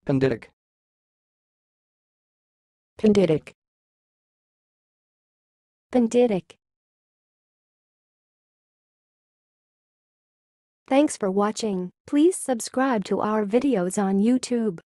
punditic, punditic, punditic. Thanks for watching. Please subscribe to our videos on YouTube.